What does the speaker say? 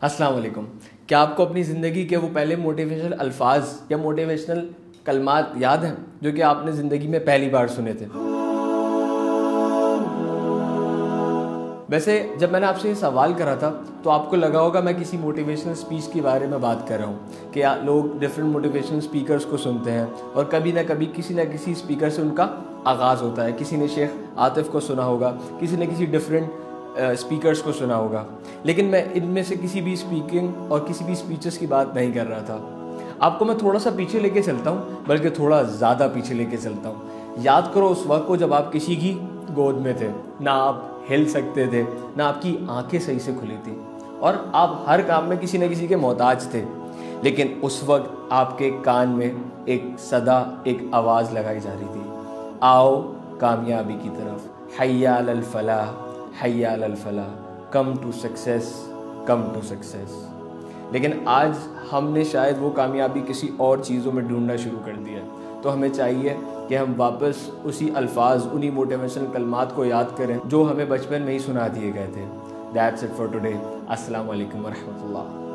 अस्सलाम वालेकुम। क्या आपको अपनी ज़िंदगी के वो पहले मोटिवेशनल अल्फाज या मोटिवेशनल कलमात याद हैं जो कि आपने ज़िंदगी में पहली बार सुने थे? वैसे जब मैंने आपसे ये सवाल करा था तो आपको लगा होगा मैं किसी मोटिवेशनल स्पीच के बारे में बात कर रहा हूँ कि लोग डिफरेंट मोटिवेशनल स्पीकर्स को सुनते हैं और कभी ना कभी किसी न किसी स्पीकर से उनका आगाज़ होता है। किसी ने शेख आतिफ को सुना होगा, किसी ने किसी डिफरेंट स्पीकर्स को सुना होगा, लेकिन मैं इनमें से किसी भी स्पीकिंग और किसी भी स्पीचेस की बात नहीं कर रहा था। आपको मैं थोड़ा सा पीछे लेके चलता हूँ, बल्कि थोड़ा ज़्यादा पीछे लेके चलता हूँ। याद करो उस वक्त को जब आप किसी की गोद में थे, ना आप हिल सकते थे, ना आपकी आंखें सही से खुली थी और आप हर काम में किसी न किसी के मोहताज थे। लेकिन उस वक्त आपके कान में एक सदा, एक आवाज़ लगाई जा रही थी, आओ कामयाबी की तरफ, हय्या अलल फलाह, हय्या अलल फलाह, come to success, come to success. लेकिन आज हमने शायद वो कामयाबी किसी और चीज़ों में ढूंढना शुरू कर दिया। तो हमें चाहिए कि हम वापस उसी अल्फाज, उन्हीं मोटिवेशनल कलमात को याद करें जो हमें बचपन में ही सुना दिए गए थे। That's it for today. अस्सलाम वालेकुम व रहमतुल्लाह।